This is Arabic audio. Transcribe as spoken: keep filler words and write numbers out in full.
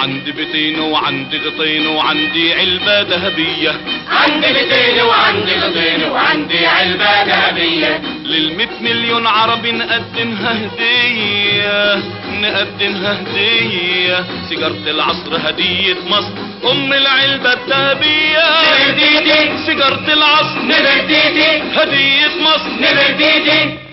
عندي بيتين وعندي غطين وعندي علبة ذهبية. عندي بيتين وعندي غطين وعندي علبة ذهبية. للمية مليون عربي نقدمها هدية، نقدمها هدية. سيجارة العصر هدية مصر أم العلبة الذهبية. نبرديدي سيجارة العصر نبرديدي هدية مصر. نبرديدي